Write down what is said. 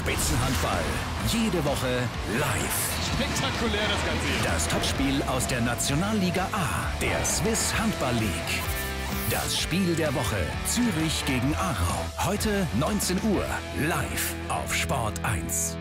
Spitzenhandball. Jede Woche live. Spektakulär das Ganze hier. Das Topspiel aus der Nationalliga A, der Swiss Handball League. Das Spiel der Woche. Zürich gegen Aarau. Heute 19 Uhr. Live auf Sport 1.